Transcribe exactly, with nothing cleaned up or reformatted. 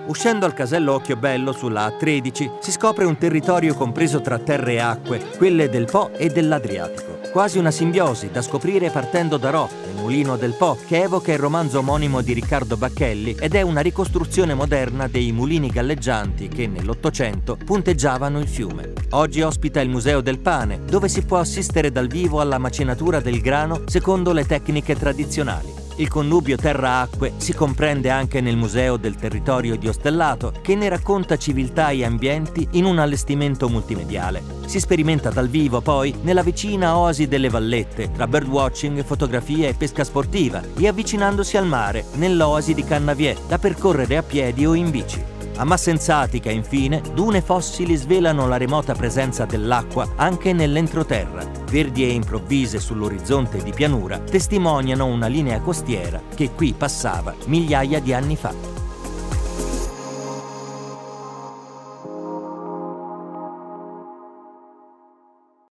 Uscendo al casello Occhiobello sulla A tredici si scopre un territorio compreso tra terre e acque, quelle del Po e dell'Adriatico. Quasi una simbiosi da scoprire partendo da Rò, il mulino del Po, che evoca il romanzo omonimo di Riccardo Bacchelli ed è una ricostruzione moderna dei mulini galleggianti che nell'Ottocento punteggiavano il fiume. Oggi ospita il Museo del Pane, dove si può assistere dal vivo alla macinatura del grano secondo le tecniche tradizionali. Il connubio terra-acque si comprende anche nel Museo del Territorio di Ostellato, che ne racconta civiltà e ambienti in un allestimento multimediale. Si sperimenta dal vivo poi nella vicina Oasi delle Vallette, tra birdwatching, fotografia e pesca sportiva, e avvicinandosi al mare nell'Oasi di Cannavier, da percorrere a piedi o in bici. A Massenzatica, infine, dune fossili svelano la remota presenza dell'acqua anche nell'entroterra. Verdi e improvvise sull'orizzonte di pianura testimoniano una linea costiera che qui passava migliaia di anni fa.